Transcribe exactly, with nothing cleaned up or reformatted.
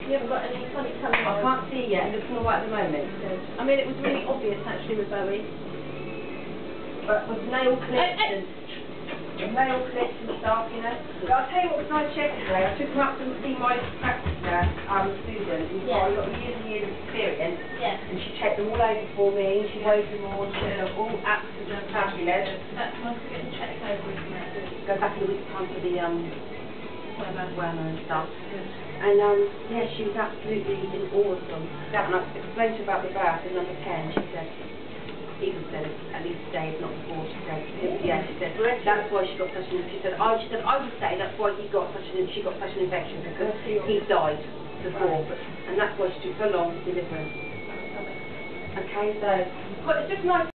You haven't got any funny colours? I can't see yet. It looks all right at the moment. Good. I mean, it was really obvious actually with Bowie. But with nail clips Uh, uh, and with nail clips and stuff, you know. But I'll tell you what was nice yesterday. I took him up to see my practice nurse, um, student, who's Yeah. got years and years of experience. Yeah. And she checked them all over for me. She weighed them all. She said they're all absolutely fabulous. That's nice to get them checked over, isn't it? Go back in a week's time for the um, Whatever. wormer and stuff. And um, yeah, she was absolutely in awe of them. That, and I explained to her about the birth in number ten. She said, even said at least a day, if not before. She said, yeah, she said that's why she got such an. She said, I, she said, I would say that's why he got such an. She got such an infection because he died before, but, and that's why she took so long to deliver him. Okay, so but it's just nice.